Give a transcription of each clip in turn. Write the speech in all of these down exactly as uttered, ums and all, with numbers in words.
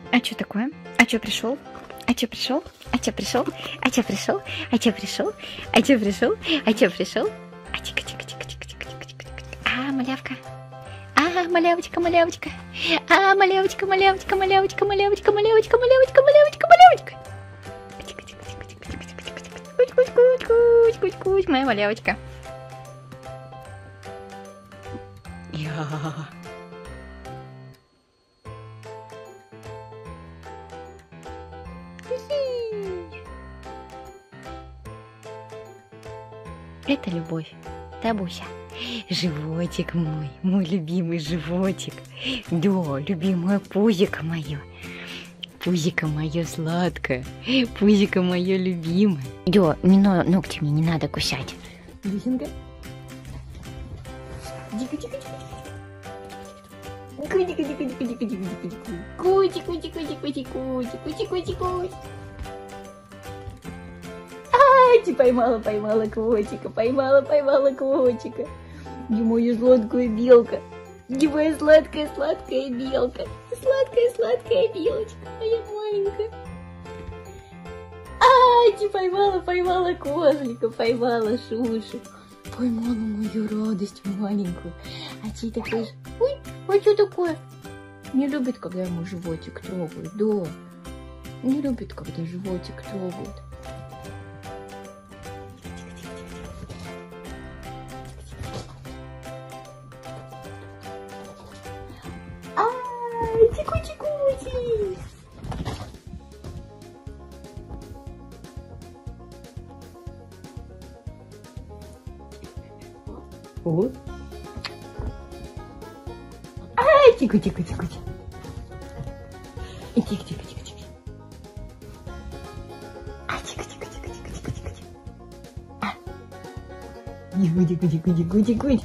А что такое? А что пришел? А что пришел? А что пришел? А что пришел? А что пришел? А что пришел? А что пришел? А тихо, тихо, тихо, тихо, тихо, тихо, тихо, тихо. А, малявка. А, малявочка, малявочка. А, малявочка, малявочка, малявочка, малявочка, малявочка, малявочка, малявочка, малявочка. Тихо, тихо, тихо, тихо, тихо, тихо, тихо, тихо. Кусь, кусь, кусь, кусь, кусь, кусь, моя малявочка. Я. Это любовь, да, Буся? Животик мой, мой любимый животик. Да, любимое пузико мое. Пузико мое сладкое. Пузико мое любимое. Да, мино, ногти мне не надо кусать. Бусинка. Дико, дико, дико, дико. Кути, кути, кути, кути, кути, кути, кути, кути, кути, кути, кути, кути, кути. Ай, поймала, поймала котика, поймала, поймала котика. Не моя сладкая белка, не моя сладкая, сладкая белка, сладкая, сладкая белочка, моя маленькая. Ай, поймала, поймала козлика, поймала Шушу, поймала мою радость маленькую. А ты такой, ой, а что такое? Не любит, когда ему животик трогают, да. Не любит, когда животик трогают. Ай, тикути-кути. Вот. Ай, тикути-кути-кути. Тик-тик-тик-тик-тик. А, тик-тик-тик-тик-тик-тик. А. Тик-тик-тик-тик-тик-тик.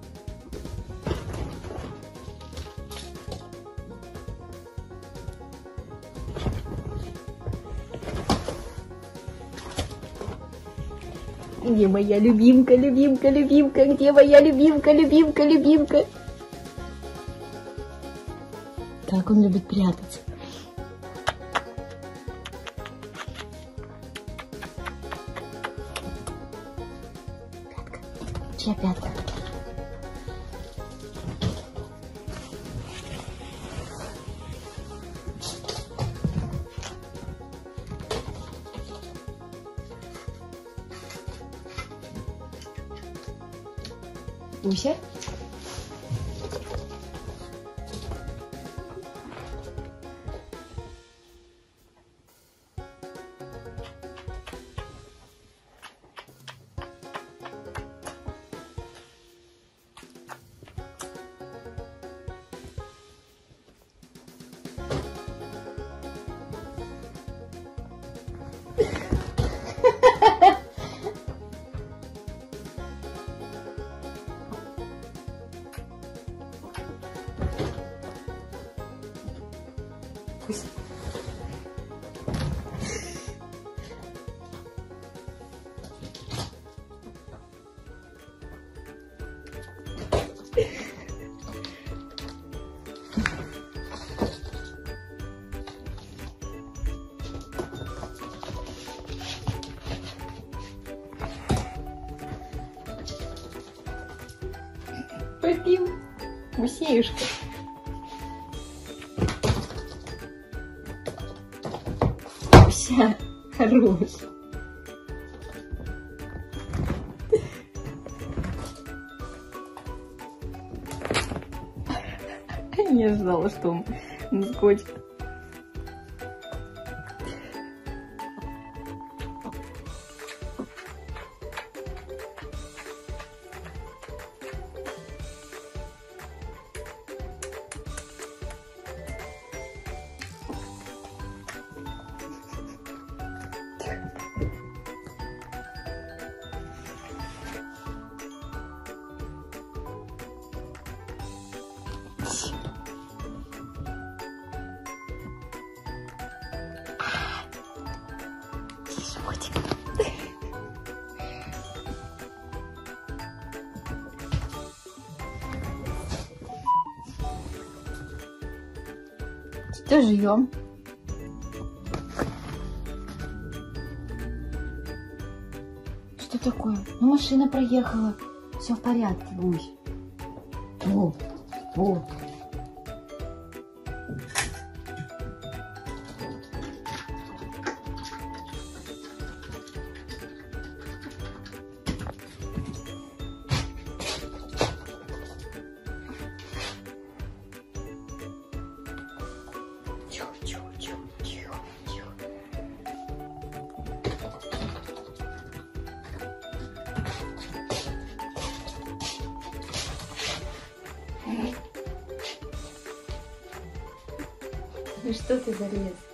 Где моя любимка, любимка, любимка? Где моя любимка, любимка, любимка? Как он любит прятаться. Пятка. Чья пятка? Буся? Пусть. Попил гусеюшка. Вся хорош. Не ожидала, что он наскочит. Котик. Что живем? такое? Ну, машина проехала. Все в порядке, Лусь. О, о. Тихо, тихо, тихо, тихо, тихо. Ну что ты залез?